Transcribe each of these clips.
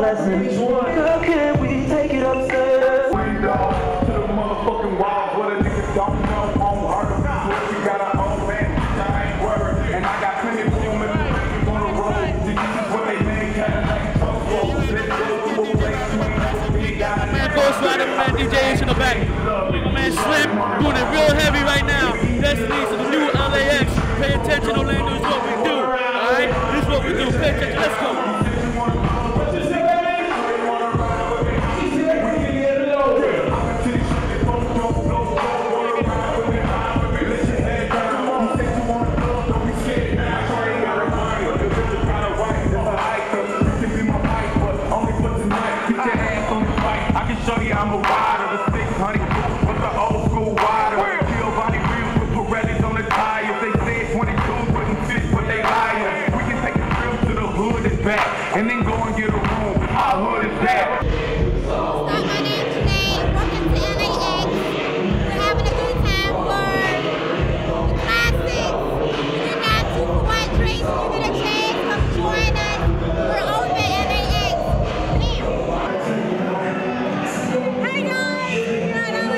blessing. Girl, can we take it upstairs? We go to the motherfucking walls where the niggas don't know on her. We got our own land, I ain't worried. And I got plenty of room in the rain on the road. This is what they made, Cadillac, let's go to a place you ain't never been. Man, Ghost Rider, man, DJ H in the back. My man Slim doing it real heavy right now. Destiny's the new LAX. Pay attention, Orlando is what we do. Alright? This is what we do. Pay attention. Let's go. I'm a rider, the 600 with the old school rider. Giovanni wheels with Pirellis on the tires. They said 22 wouldn't fit, but they liars. We can take a trip to the hood and back, and then go and get a room. Our hood is that. Start my name today. Welcome to LAX. We're having a good time for the classics. We're not 2 for 1 drinks. You get a chance. Come join us. We're open LAX. Damn. Hi guys, we're at LAX.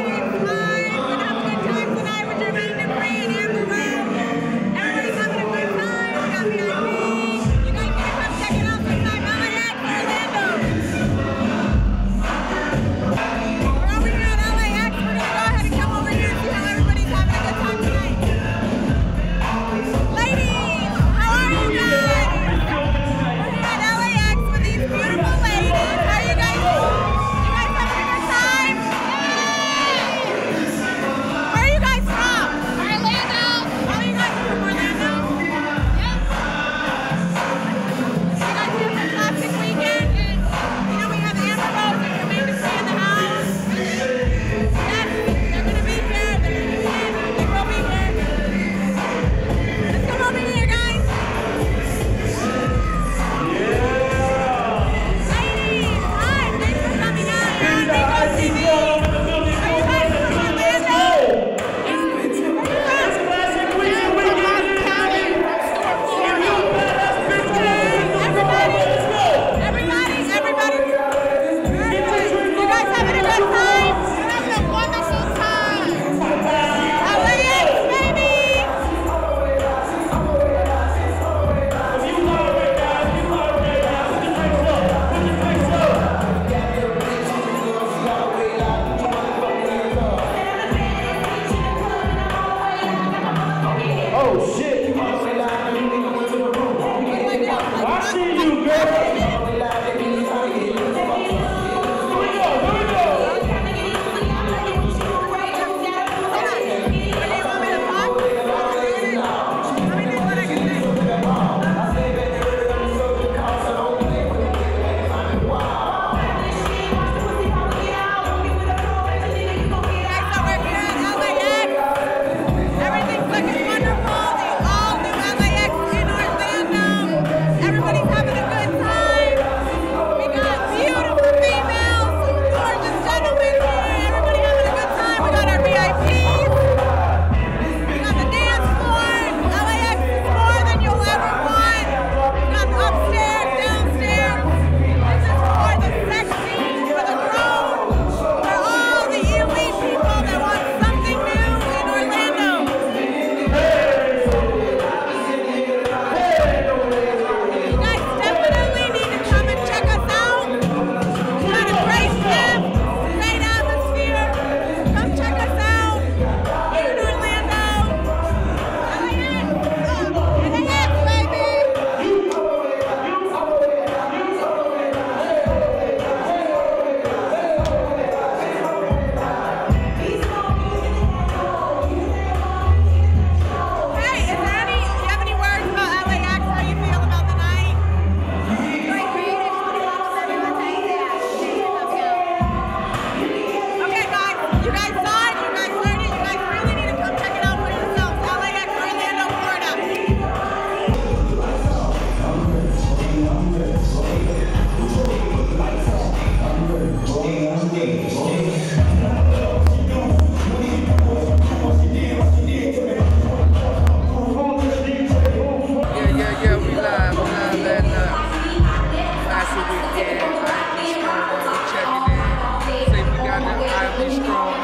very strong.